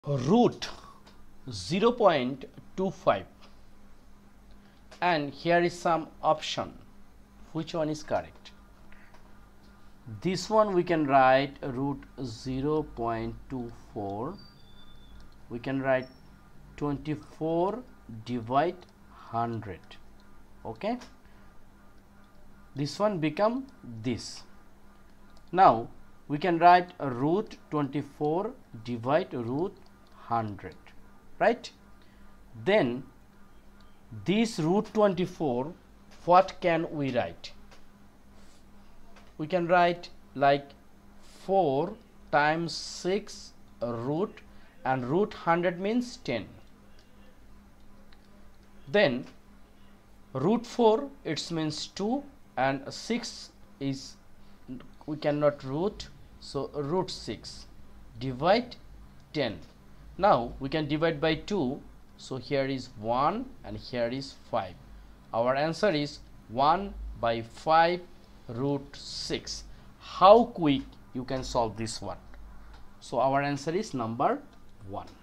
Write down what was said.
root 0.25, and here is some option. Which one is correct? This one we can write root 0.24. We can write 24 divide 100. Okay, this one become this. Now we can write root 24 divide root 100, right? Then this root 24, what can we write? We can write like 4 times 6 root, and root 100 means 10. Then root 4, it means 2, and 6 is, we cannot root, so root 6 divide 10. Now we can divide by 2, so here is 1 and here is 5. Our answer is 1 by 5 root 6. How quick you can solve this one? So our answer is number 1.